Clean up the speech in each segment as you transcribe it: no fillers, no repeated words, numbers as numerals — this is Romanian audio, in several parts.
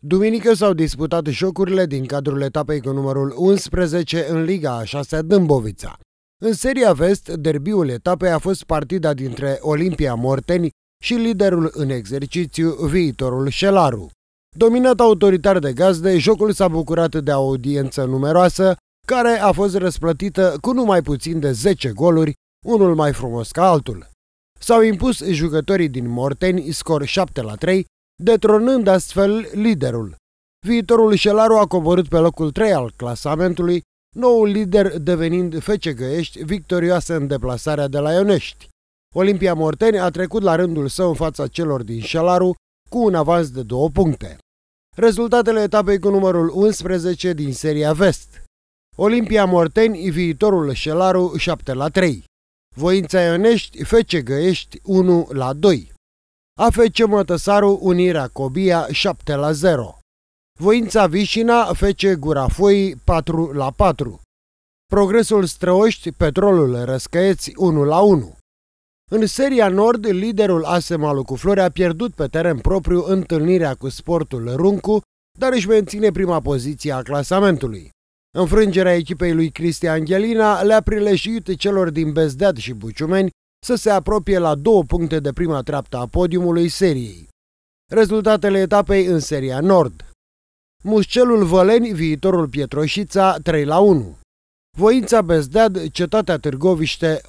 Duminică s-au disputat jocurile din cadrul etapei cu numărul 11 în Liga a 6 Dâmbovița. În seria vest, derbiul etapei a fost partida dintre Olimpia Morteni și liderul în exercițiu, Viitorul Șelaru. Dominat autoritar de gazde, jocul s-a bucurat de audiență numeroasă, care a fost răsplătită cu numai puțin de 10 goluri, unul mai frumos ca altul. S-au impus jucătorii din Morteni, scor 7-3, detronând astfel liderul. Viitorul Șelaru a coborât pe locul 3 al clasamentului, noul lider devenind FC Găiești, victorioasă în deplasarea de la Ionești. Olimpia Morteni a trecut la rândul său în fața celor din Șelaru cu un avans de 2 puncte. Rezultatele etapei cu numărul 11 din seria vest. Olimpia Morteni, Viitorul Șelaru 7-3. Voința Ionești, FC Găiești 1-2. AFC Mătăsaru, Unirea Cobia 7-0. Voința Vișina, FC Gurafoi 4-4. Progresul Străoști, Petrolul Răscăieți 1-1. În seria Nord, liderul AS Malucu Flori a pierdut pe teren propriu întâlnirea cu Sportul Runcu, dar își menține prima poziție a clasamentului. Înfrângerea echipei lui Cristian Ghelina le-a prilejuit celor din Bezdead și Buciumeni să se apropie la 2 puncte de prima treaptă a podiumului seriei. Rezultatele etapei în seria Nord. Muscelul Văleni, Viitorul Pietroșița 3-1. Voința Bezdead, Cetatea Târgoviște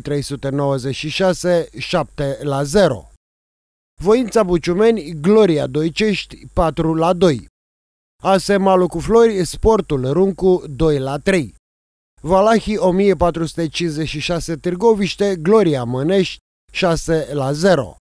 1396 7-0. Voința Buciumeni, Gloria Doicești 4-2. AS Malucu Flori, Sportul Runcu 2-3. Valahii 1456 Târgoviște, Gloria Mănești 6-0.